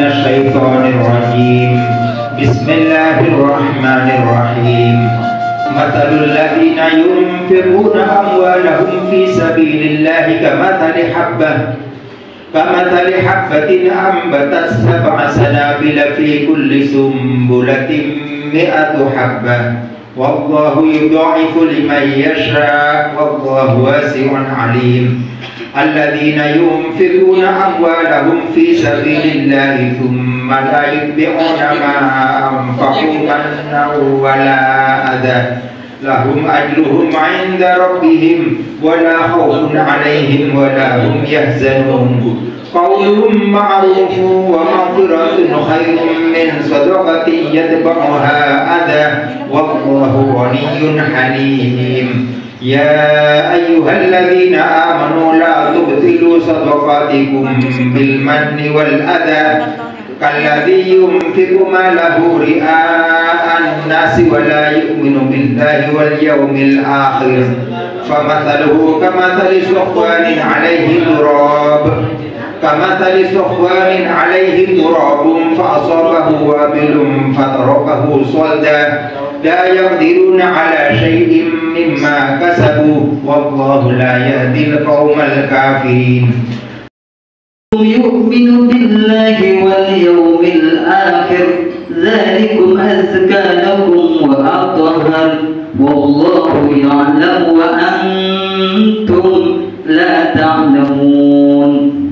الشيطان الرجيم. بسم الله الرحمن الرحيم. مثل الذين ينفقون أموالهم في سبيل الله كمثل حبة أنبتت 7 سنابل في كل سنبلة 100 حبة والله يضاعف لمن يشاء والله واسع عليم. الذين ينفقون أموالهم في سبيل الله ثم لا يتبعون ما أنفقوا منا ولا أذى لهم أجرهم عند ربهم ولا خوف عليهم ولا هم يحزنون. قول معروف ومغفرة خير من صدقة يتبعها أذى والله غني حليم. يا أيها الذين آمنوا لا تبطلوا صدقاتكم بالمن والأذى كالذي ينفق ماله رئاء الناس ولا يؤمن بالله واليوم الآخر فمثله كمثل صفوان عليه تراب فأصابه وابل فتركه صلدا لا يقدرون على شيء مما كسبوا والله لا يهدي القوم الكافرين. يؤمن بالله واليوم الآخر ذلكم أزكى لكم وأطهر والله يعلم وأنتم لا تعلمون.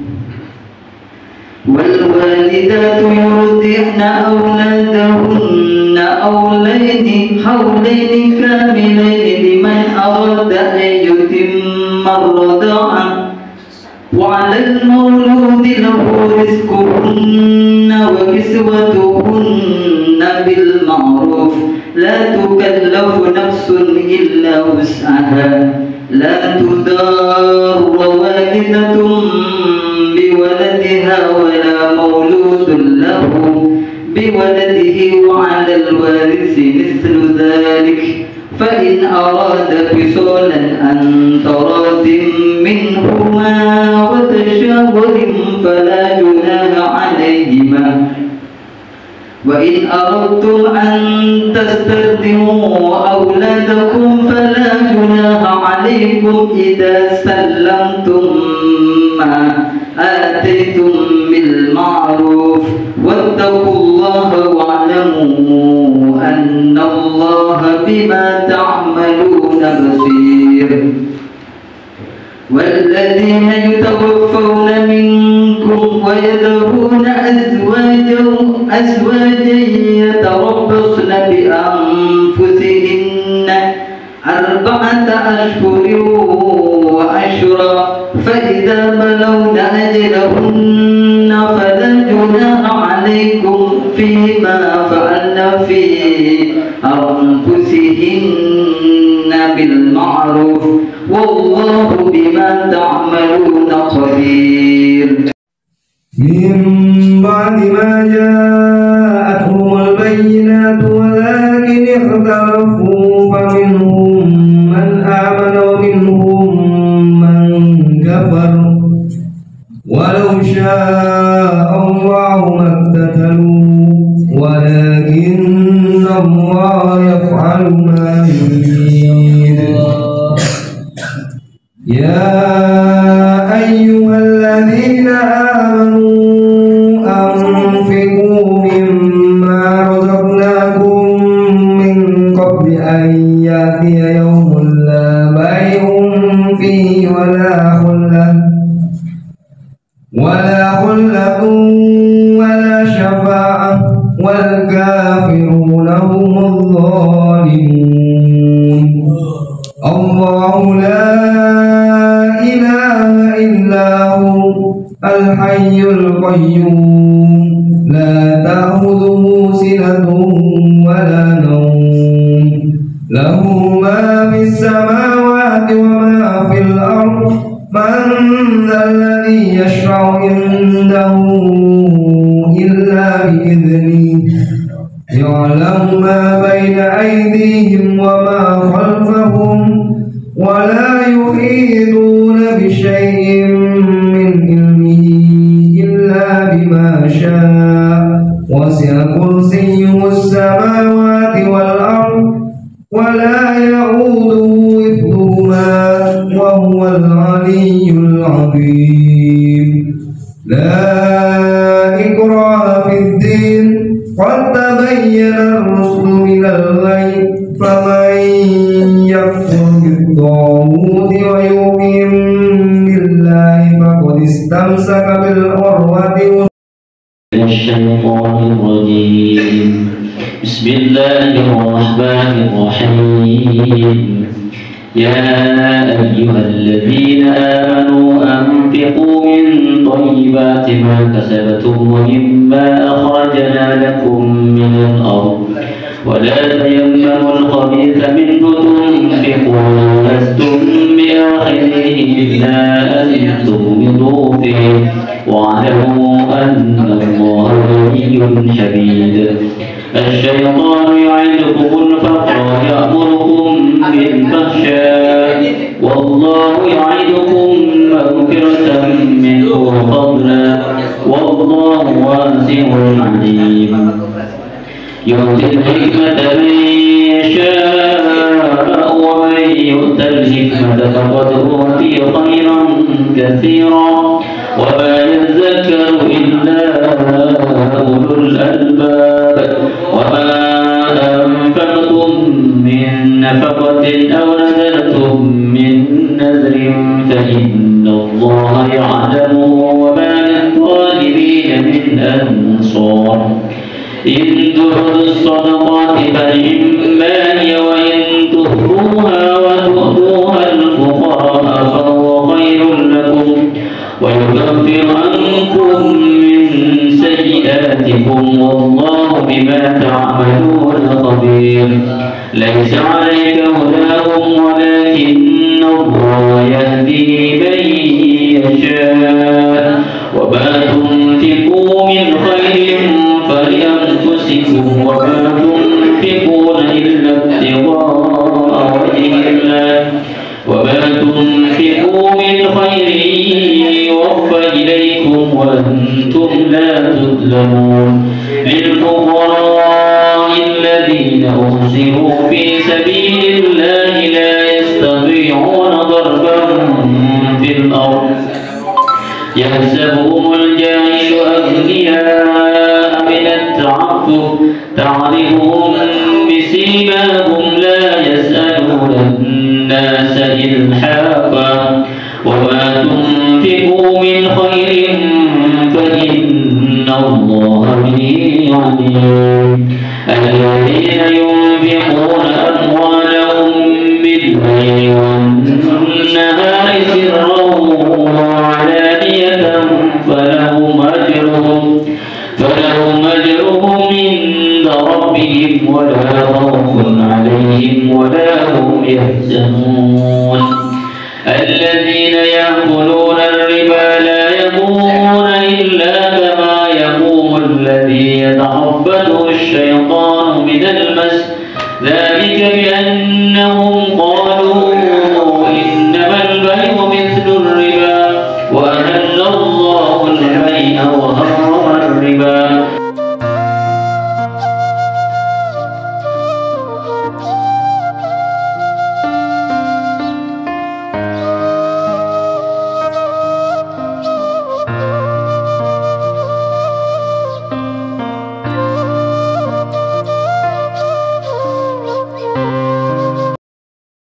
والوالدات يرضعن أولادهن حولين كاملين لمن أراد أن يتم الرضاعة وعلى المولود له رزقهن وكسوتهن بالمعروف لا تكلف نفس إلا وسعها لا تضار والدة بولدها ولا مولود له بولده وعلى الوارث مثل ذلك فإن أراد فصالا عن تراض منهما وتشاور فلا جناح عليهما. وإن أردتم أن تسترضعوا أولادكم فلا جناح عليكم إذا سلمتم ما آتيتم بالمعروف واتقوا الله واعلموا أن الله بما تعملون بصير. والذين يتوفون منكم ويذرون أزواجا يتربصن بأنفسهن 4 أشهر وعشرا فإذا بلغن أجلهن فلا جناح عليكم فيما فعلن في أنفسهن بالمعروف والله بما تعملون خبير. من بعد ما جاءتهم البينات ولكن اختلفوا فمنهم من آمن ومنهم من كفر ولو شاء الله ما اقتتلوا ولكن الله يفعل ما يريد. يا أيها الذين آمنوا أنفقوا مما رزقناكم من قبل أن يأتي يوم لا بيع فيه ولا خلة ولا شفاعة والكافرون هم الظالمون. الله لا إله إلا هو الحي القيوم لا تأخذه سنة ولا نوم له ما في السماوات وما في الأرض من ذا الذي يشفع عنده إلا بإذنه يعلم ما بين أيديهم وما خلفهم ولا يحيطون بشيء من علمه إلا بما شاء الرشد من الغي فمن يكفر بالطاغوت ويؤمن بالله فقد استمسك بالعروة الشيطان الرجيم. بسم الله الرحمن الرحيم. يا أيها الذين آمنوا أنفقوا من طيبات ما كسبتم ومما أخرجنا لكم من الأرض ولا تيمموا الخبيث منه تنفقون لستم بآخذه إلا أن تغمضوا فيه واعلموا أن الله غني حميد. الشيطان يعدكم الفقر ويأمركم بالفحشاء والله يعدكم مغفرة منه وفضلا والله واسع عليم. يؤتي الحكمة من يشاء ومن يؤت الحكمة فقد أوتي خيرا كثيرا وما يذكر إلا أولو الألباب. وما أنفقتم من نفقة أو نذرتم من نذر فإن الله يعلمه وما للظالمين من أنصار. إن تبدوا الصدقات فنعما هي وإن تخفوها وتؤتوها الفقراء فهو خير لكم ويكفر عنكم من سيئاتكم والله بما تعملون خبير. ليس عليك هداهم ولكن الله يهدي من يشاء وما تنفقوا من خير فلأنفسكم وما تنفقون إلا ابتغاء وجه الله وما تنفقوا من خير يوفى إليكم وأنتم لا تظلمون. للفقراء الذين أحصروا في سبيل الله لا يستطيعون ضربا في الأرض يحسبهم الجاهل أغنياء من التعفف تعرفهم بسيماهم لا يسألون الناس إلحافا وما تنفقوا من خير فإن الله به عليم. الذين ينفقون أموالهم بالليل والنهار سرا وعلانية فلهم أجرهم عند ربهم ولا خوف عليهم ولا هم يحزنون. الذين يأكلون الربا لا يقومون إلا كما يقوم الذي يتخبطه الشيطان من المس ذلك بأن